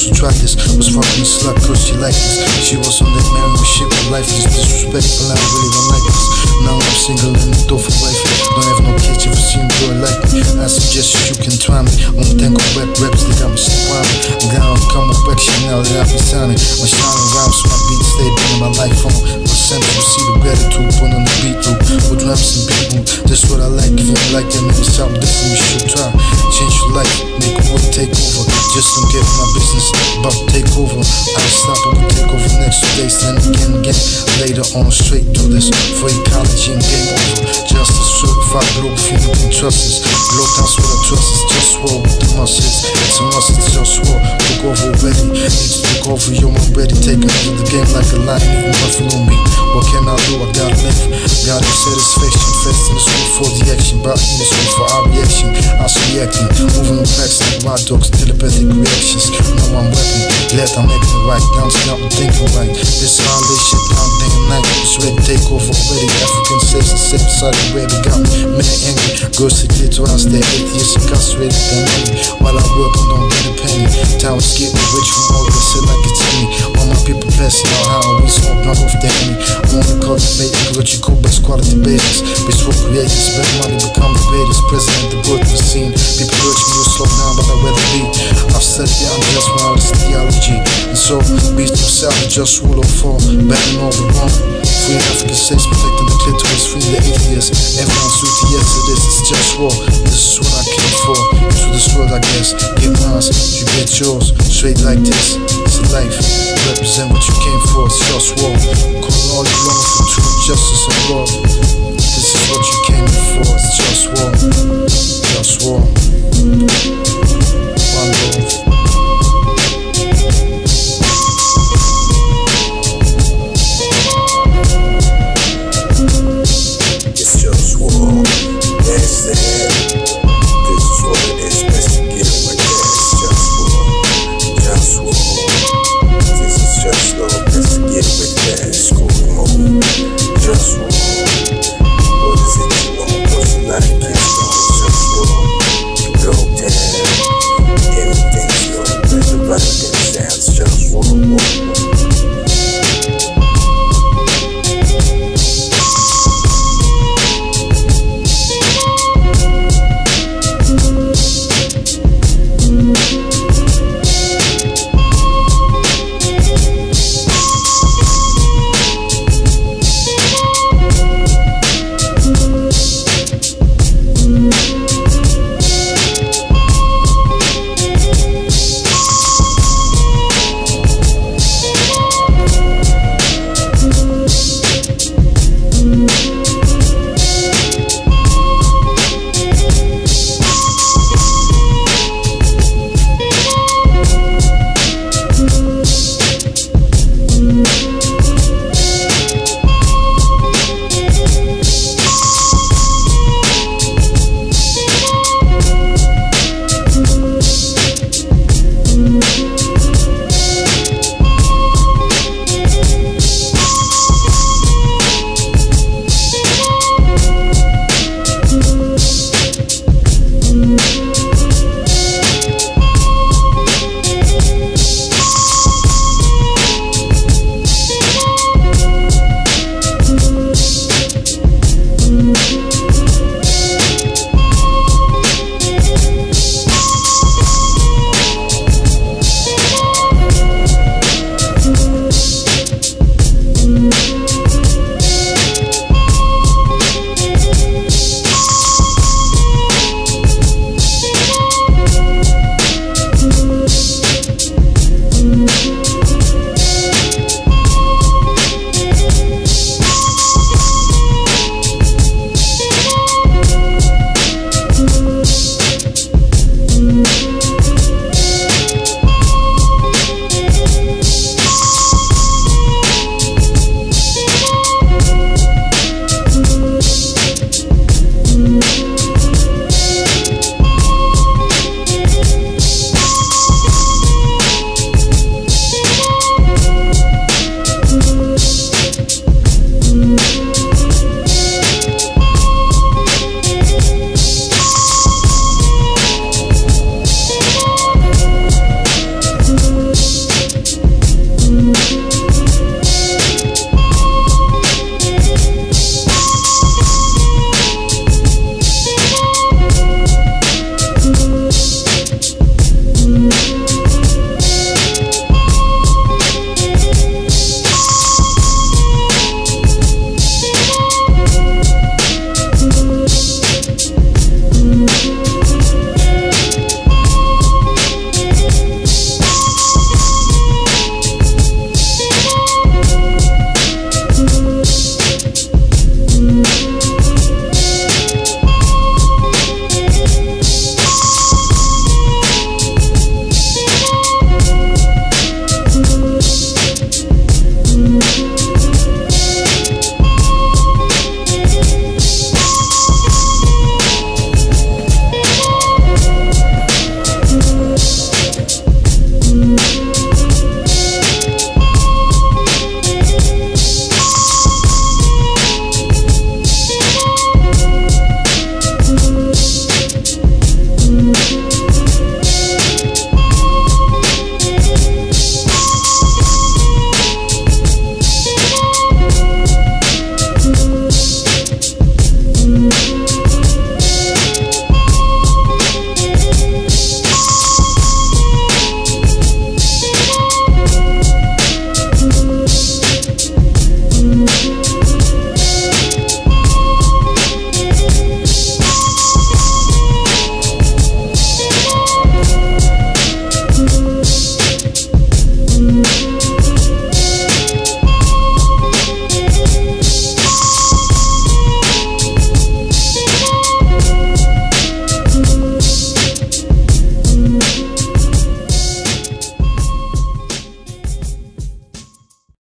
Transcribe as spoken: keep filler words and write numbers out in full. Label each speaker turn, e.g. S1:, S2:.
S1: who tried this was fucking slut, cause she liked this. She was on that married with shit with life is disrespectful, I really don't like this. Now I'm single and the door for wife. Don't have no kids, if you see a girl like me, I suggest you can try me. Only think of rap raps, they got me smiling. I'm gonna come with back shit now that I be signing. My shining rhymes, my beats, they bring my life on. My sample, you see the gratitude, put on the beat loop. With drums and beat boom, that's what I like. If you like that, maybe something different we should try. Change your life, make a world take over. Just don't get my business about to take over. I stop and we take over next two days, then again, again. Later on, straight through this for ecology and game over. Justice certified, global firm, you can trust us. Glow, that's what I trust is just war with the muscles. It's a must, it's just war. Took over already, need to take over, yo, I'm ready. Taking over the game like a lion, eating nothing on me. What can I do? I gotta live. Gotta satisfaction, fast in the school for the action. Brought in the school for our reaction. I was reacting, moving the facts like wild dogs, telepathic reactions. Now I'm weapon, glad I'm acting right. Down to I'm thinking right. This all this shit down day and night. It's ready to take over already. African states and set beside the ready. Got me mad angry. Girls to clear to us, they're atheists incarcerated and angry. While I work, I don't get a penny. Time is getting rich from all of us, sit like it's me. All my people passing out how we smoke, not off the enemy. I wanna cultivate ecological best quality basis. Bitch for creators, spend money, become the greatest. President, the good of the scene. People urge me to slow down, but I'd rather be. I've studied the Unconditional, it's theology. And so, beast himself, just rule of fall. Battling all the wrong. Free African states, protecting the clitoris, free the atheists. Everyone's duty, yes it is, it's just war. This is what I came for. Through this world, I guess. Get mine, you get yours. Straight like this, it's a life. Represent what you came for, it's just war. Calling all you long for truth, justice, and love. This is what you came for, it's just war. Just war.